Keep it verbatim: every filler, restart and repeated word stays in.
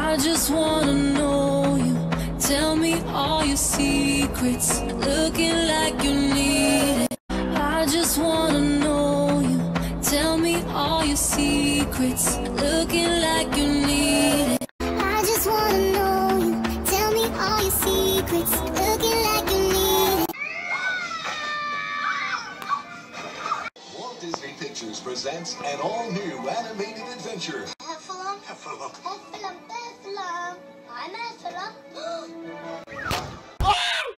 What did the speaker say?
I just wanna know you. Tell me all your secrets. Looking like you need it. I just wanna know you. Tell me all your secrets. Looking like you need it. I just wanna know you. Tell me all your secrets. Looking like you need it. Walt Disney Pictures presents an all-new animated adventure.